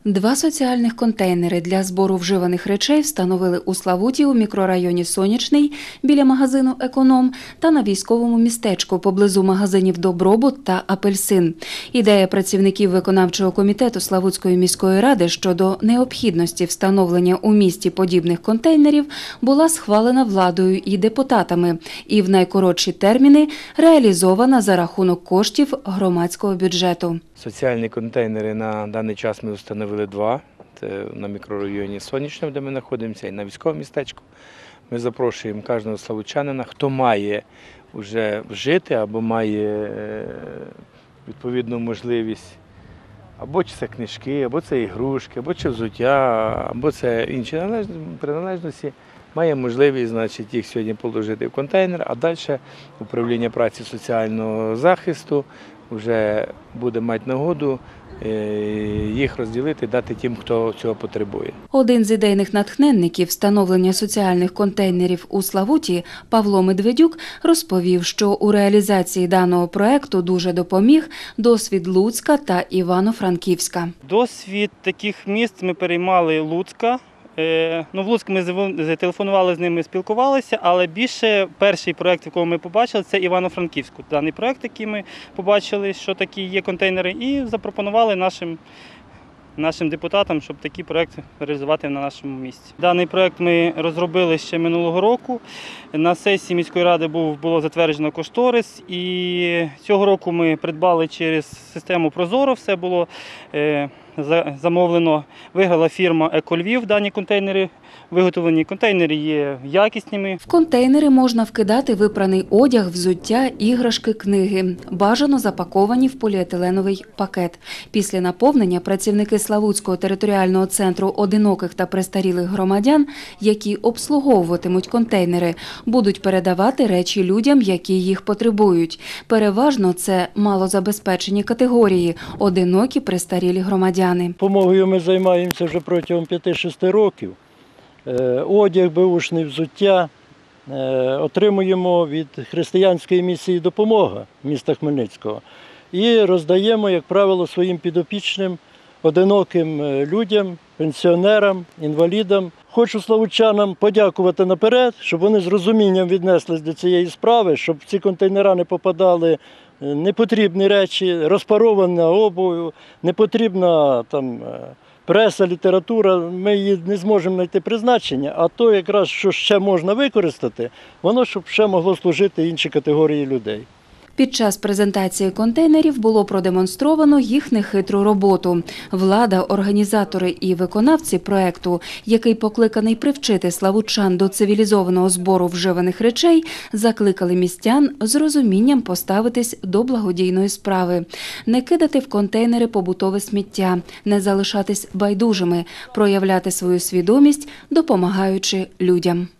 2 соціальних контейнери для збору вживаних речей встановили у Славуті у мікрорайоні Сонячний біля магазину «Економ» та на військовому містечку поблизу магазинів «Добробут» та «Апельсин». Ідея працівників виконавчого комітету Славутської міської ради щодо необхідності встановлення у місті подібних контейнерів була схвалена владою і депутатами і в найкоротші терміни реалізована за рахунок коштів громадського бюджету. Соціальні контейнери на даний час ми встановили 2. Це на мікрорайоні Сонячному, де ми знаходимося, і на військовому містечку. Ми запрошуємо кожного славутчанина, хто має вже вжити або має відповідну можливість, або чи це книжки, або це ігрушки, або чи взуття, або це інші приналежності, має можливість, значить, їх сьогодні положити в контейнер, а далі управління праці соціального захисту вже буде мати нагоду їх розділити, дати тим, хто цього потребує. Один з ідейних натхненників встановлення соціальних контейнерів у Славуті Павло Медведюк розповів, що у реалізації даного проєкту дуже допоміг досвід Луцька та Івано-Франківська. Досвід таких міст ми переймали Луцька. В Луцьку ми зателефонували з ними, спілкувалися, але більше перший проєкт, якого ми побачили, це Івано-Франківську. Даний проєкт, який ми побачили, що такі є контейнери, і запропонували нашим депутатам, щоб такий проєкт реалізувати на нашому місці. Даний проєкт ми розробили ще минулого року. На сесії міської ради було затверджено кошторис, і цього року ми придбали через систему «Прозоро», все було замовлено, виграла фірма «Екольвів» дані контейнери. Виготовлені контейнери є якісними. В контейнери можна вкидати випраний одяг, взуття, іграшки, книги. Бажано запаковані в поліетиленовий пакет. Після наповнення працівники Славутського територіального центру одиноких та престарілих громадян, які обслуговуватимуть контейнери, будуть передавати речі людям, які їх потребують. Переважно це малозабезпечені категорії – одинокі престарілі громадяни. Допомогою ми займаємося вже протягом 5-6 років. Одяг, беушне взуття отримуємо від християнської місії «Допомога» міста Хмельницького і роздаємо, як правило, своїм підопічним, одиноким людям, пенсіонерам, інвалідам. Хочу славутчанам подякувати наперед, щоб вони з розумінням віднеслись до цієї справи, щоб в ці контейнери не попадали непотрібні речі, розпарована обувь, непотрібна преса, література, ми її не зможемо знайти призначення, а то якраз, що ще можна використати, воно щоб ще могло служити інші категорії людей. Під час презентації контейнерів було продемонстровано їх нехитру роботу. Влада, організатори і виконавці проєкту, який покликаний привчити славутчан до цивілізованого збору вживаних речей, закликали містян з розумінням поставитись до благодійної справи. Не кидати в контейнери побутове сміття, не залишатись байдужими, проявляти свою свідомість, допомагаючи людям.